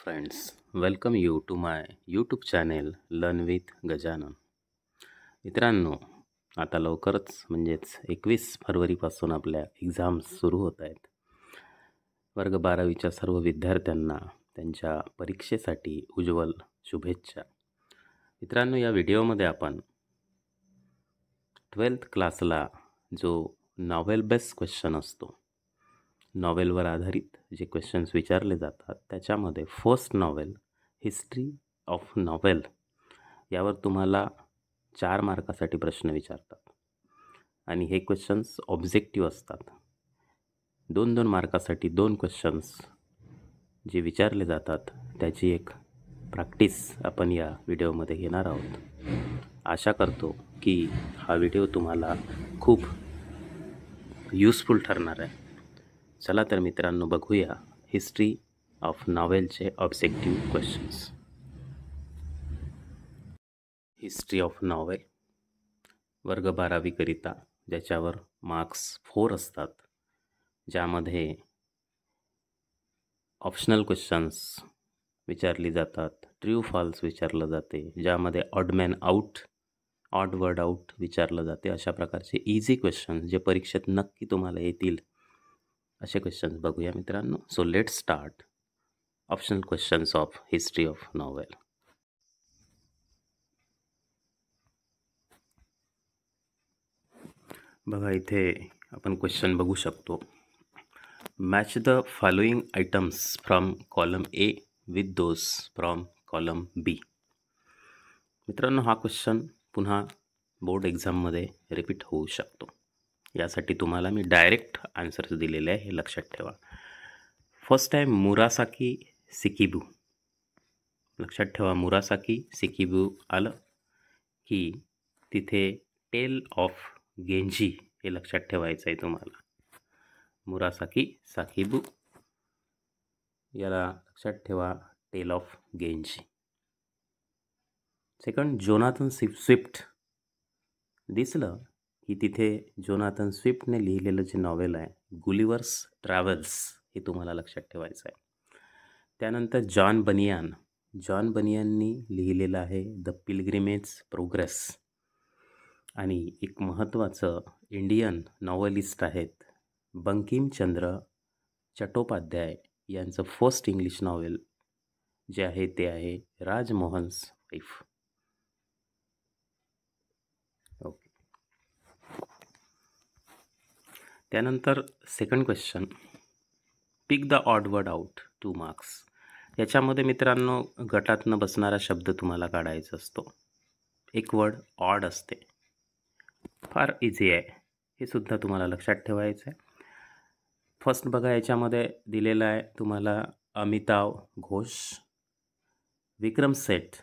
friends, welcome you to my YouTube channel Learn with Gajanan. मित्रांनो, आता लवकरच म्हणजेच 21 फरवरीपासून आपल्या एक्झाम्स सुरू होत आहेत. वर्ग 12वीच्या सर्व विद्यार्थ्यांना त्यांच्या परीक्षेसाठी उज्ज्वल शुभेच्छा. मित्रांनो, या व्हिडिओमध्ये आपण 12th क्लासला जो नॉवेल बेस्ड क्वेश्चन असतो, नॉवेलवर आधारित जे क्वेश्चन्स विचारले जातात त्याच्यामध्ये first novel history of novel यावर तुम्हाला 4 मार्कासाठी प्रश्न विचारतात आणि हे क्वेश्चन्स ऑब्जेक्टिव्ह असतात. 2-2 मार्कासाठी 2 क्वेश्चन्स जे विचारले जातात त्याची एक प्रॅक्टिस आपण या व्हिडिओमध्ये घेणार आहोत. आशा करतो की हा व्हिडिओ तुम्हाला खूप युजफुल ठरणार आहे. चला तर मित्रांनो, बघूया हिस्ट्री ऑफ नॉवेलचे objective questions. History of novel वर्ग 12वी करिता ज्याच्यावर मार्क्स 4 असतात, ज्यामध्ये ऑप्शनल क्वेश्चन्स विचारली जातात, ट्रू फॉल्स विचारलं जाते, ज्यामध्ये ऑड वर्ड आउट विचारलं जाते. अशा प्रकारचे इझी क्वेश्चन्स जे परीक्षेत नक्की तुम्हाला येतील असे क्वेश्चन्स बघूया मित्रांनो. So let start optional questions of history of novel. बघा, इथे आपण क्वेश्चन बघू शकतो. Match the following items from column A with those from column B. मित्रांनो, हा क्वेश्चन पुन्हा बोर्ड एक्झाममध्ये रिपीट होऊ शकतो. यासाठी तुम्हाला मी डायरेक्ट आन्सर्स दिलेले आहे, हे लक्षात ठेवा. फर्स्ट आहे मुरासाकी सिकिबू. लक्षात ठेवा, मुरासाकी सिकिबू आलं की तिथे टेल ऑफ गेंजी हे लक्षात ठेवायचं आहे तुम्हाला. मुरासाकी साकिबू याला लक्षात ठेवा, tale of Genji. Second, Jonathan Swift. दिसलं की तिथे जोनाथन स्विफ्टने लिहिलेलं जे नॉवेल आहे गुलिव्हर्स ट्रॅव्हल्स हे तुम्हाला लक्षात ठेवायचं आहे. त्यानंतर जॉन बनियाननी लिहिलेलं आहे द पिलग्रिमेज प्रोग्रेस. आणि एक महत्त्वाचं इंडियन नॉवलिस्ट आहेत बंकिमचंद्र चट्टोपाध्याय यांचं फर्स्ट इंग्लिश नॉवेल जे आहे ते आहे राजमोहन्स वाईफ. ओके. त्यानंतर second question, pick the odd word out 2 marks. याच्यामध्ये मित्रांनो गटातनं बसणारा शब्द तुम्हाला काढायचा असतो. एक वर्ड ऑड असते, फार इझी आहे, हे सुद्धा तुम्हाला लक्षात ठेवायचं आहे. फर्स्ट बघा, याच्यामध्ये दिलेलं आहे तुम्हाला अमिताव घोष, विक्रम सेठ,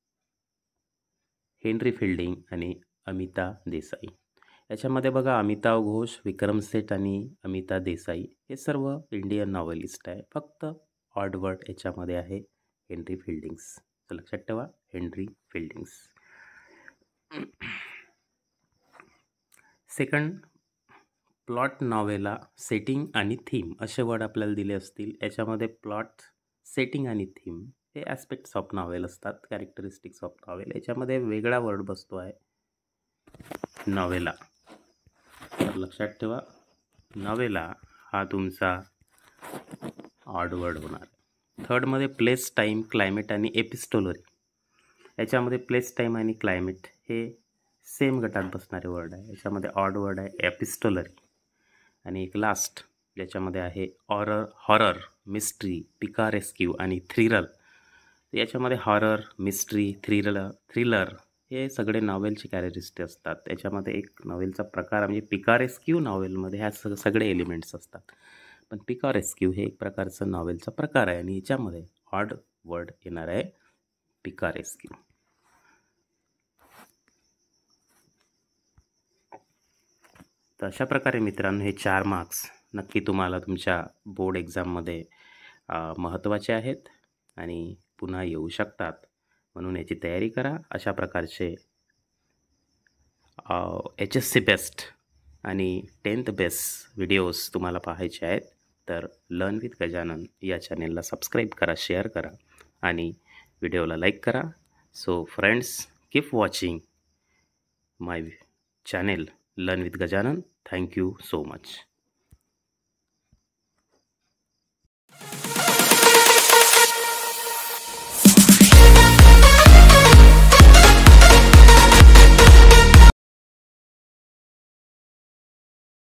हेनरी फिल्डिंग आणि अमिता देसाई. याच्यामध्ये बघा, अमिताव घोष, विक्रम सेठ आणि अमिता देसाई हे सर्व इंडियन नॉवलिस्ट आहे. फक्त ऑड वर्ड याच्यामध्ये आहे हेनरी फिल्डिंग्स. तर लक्षात ठेवा, हेनरी फिल्डिंग्स. सेकंड, प्लॉट नॉवेला सेटिंग आणि थीम असे वर्ड आपल्याला दिले असतील. याच्यामध्ये प्लॉट, सेटिंग आणि थीम हे ॲस्पेक्ट्स ऑफ नॉवेल असतात, कॅरेक्टरिस्टिक्स ऑफ नॉवेल. याच्यामध्ये वेगळा वर्ड बसतो आहे नॉवेला. तर लक्षात ठेवा, नॉवेला हा तुमचा ऑड वर्ड होणार. थर्डमध्ये प्लेस, टाईम, क्लायमेट आणि एपिस्टोलरी. याच्यामध्ये प्लेस, टाईम आणि क्लायमेट हे सेम गटात बसणारे वर्ड आहे. याच्यामध्ये ऑड वर्ड आहे एपिस्टोलरी. आणि एक लास्ट ज्याच्यामध्ये आहे हॉरर, मिस्ट्री, पिकारेस्क्यू आणि थ्रिलर. याच्यामध्ये हॉरर, मिस्ट्री, थ्रिलर हे सगळे नॉवेलचे कॅरेक्टरिस्टिक असतात. त्याच्यामध्ये एक नॉवेलचा प्रकार म्हणजे पिकारेस्क्यू नॉवेलमध्ये ह्या सगळे एलिमेंट्स असतात. पण पिकारेस्क्यू हे एक प्रकारचं नॉवेलचा प्रकार आहे आणि याच्यामध्ये ऑड वर्ड येणार आहे पिकारेस्क्यू. तर अशा प्रकारे मित्रांनो हे 4 मार्क्स नक्की तुम्हाला तुमच्या बोर्ड एक्झाममध्ये महत्त्वाचे आहेत आणि पुन्हा येऊ शकतात, म्हणून याची तयारी करा. अशा प्रकारचे HSC बेस्ट आणि 10th बेस्ट व्हिडिओज तुम्हाला पाहायचे आहेत तर लर्न विथ गजानन या चॅनेलला सबस्क्राईब करा, शेअर करा आणि व्हिडिओला लाईक करा. So friends, keep watching my channel learn with Gajanan. Thank you so much.